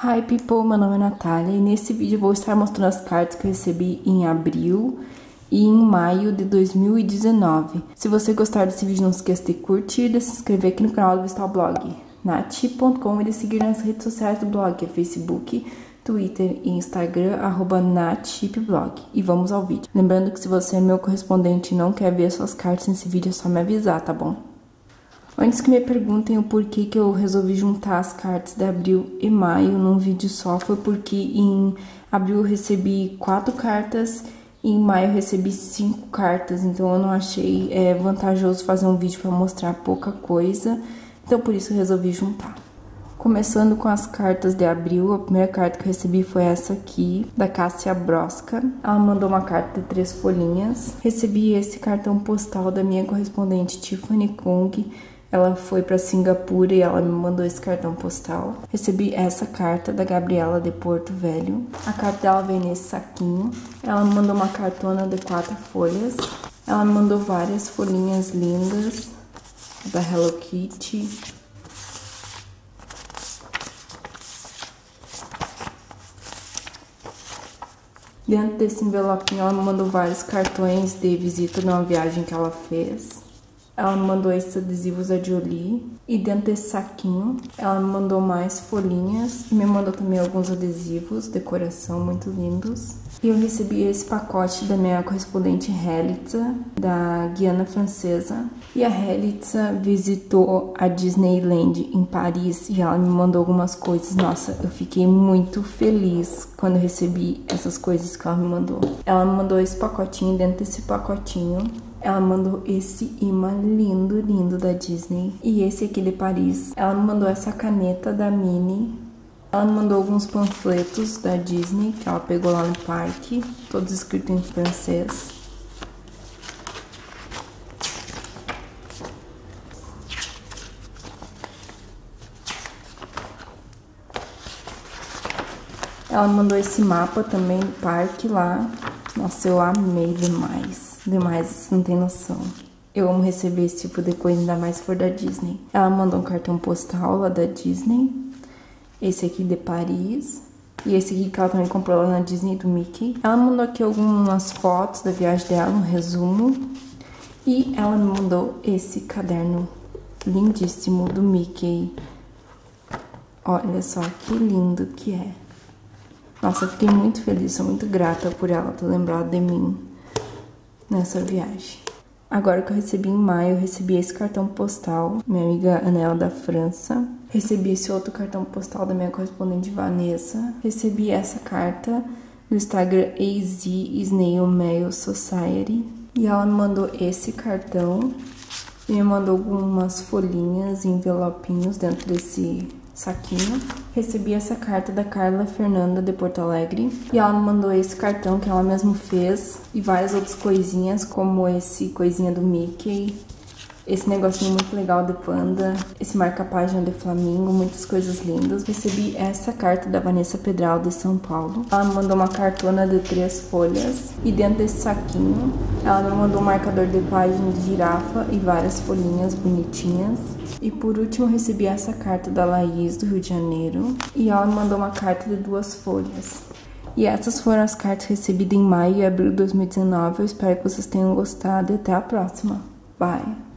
Hi people, meu nome é Natália e nesse vídeo eu vou estar mostrando as cartas que eu recebi em abril e em maio de 2019. Se você gostar desse vídeo, não esqueça de curtir, de se inscrever aqui no canal e de visitar o blog nat.com e de seguir nas redes sociais do blog, que é Facebook, Twitter e Instagram, @natchipblog. E vamos ao vídeo. Lembrando que se você é meu correspondente e não quer ver suas cartas nesse vídeo, é só me avisar, tá bom? Antes que me perguntem o porquê que eu resolvi juntar as cartas de abril e maio num vídeo só, foi porque em abril eu recebi 4 cartas e em maio eu recebi 5 cartas, então eu não achei vantajoso fazer um vídeo para mostrar pouca coisa, então por isso eu resolvi juntar. Começando com as cartas de abril, a primeira carta que eu recebi foi essa aqui, da Cássia Brosca. Ela mandou uma carta de 3 folhinhas. Recebi esse cartão postal da minha correspondente Tiffany Kung. Ela foi para Singapura e ela me mandou esse cartão postal. Recebi essa carta da Gabriela de Porto Velho. A carta dela vem nesse saquinho. Ela me mandou uma cartona de 4 folhas. Ela me mandou várias folhinhas lindas da Hello Kitty. Dentro desse envelopinho ela me mandou vários cartões de visita numa viagem que ela fez. Ela me mandou esses adesivos da Jolie. E dentro desse saquinho, ela me mandou mais folhinhas. E me mandou também alguns adesivos, decoração, muito lindos. E eu recebi esse pacote da minha correspondente Helitza, da Guiana Francesa. E a Helitza visitou a Disneyland em Paris e ela me mandou algumas coisas. Nossa, eu fiquei muito feliz quando eu recebi essas coisas que ela me mandou. Ela me mandou esse pacotinho, dentro desse pacotinho ela mandou esse imã lindo, lindo da Disney. E esse aqui de Paris. Ela me mandou essa caneta da Minnie. Ela me mandou alguns panfletos da Disney, que ela pegou lá no parque. Todos escritos em francês. Ela me mandou esse mapa também do parque lá. Nossa, eu amei demais. Demais, você não tem noção. Eu amo receber esse tipo de coisa, ainda mais se for da Disney. Ela mandou um cartão postal lá da Disney. Esse aqui de Paris. E esse aqui que ela também comprou lá na Disney, do Mickey. Ela mandou aqui algumas fotos da viagem dela, um resumo. E ela me mandou esse caderno lindíssimo do Mickey. Olha só que lindo que é. Nossa, eu fiquei muito feliz, sou muito grata por ela ter lembrado de mim nessa viagem. Agora que eu recebi em maio, eu recebi esse cartão postal, minha amiga Anela da França. Recebi esse outro cartão postal da minha correspondente Vanessa. Recebi essa carta do Instagram AZ Snail Mail Society. E ela me mandou esse cartão e me mandou algumas folhinhas e envelopinhos dentro desse saquinho. Recebi essa carta da Carla Fernanda de Porto Alegre e ela me mandou esse cartão que ela mesma fez e várias outras coisinhas, como esse coisinha do Mickey, esse negocinho muito legal de panda, esse marca-página de flamingo, muitas coisas lindas. Recebi essa carta da Vanessa Pedral de São Paulo. Ela me mandou uma cartona de 3 folhas e dentro desse saquinho ela me mandou um marcador de página de girafa e várias folhinhas bonitinhas. E por último eu recebi essa carta da Laís do Rio de Janeiro e ela me mandou uma carta de 2 folhas. E essas foram as cartas recebidas em maio e abril de 2019. Eu espero que vocês tenham gostado e até a próxima. Bye!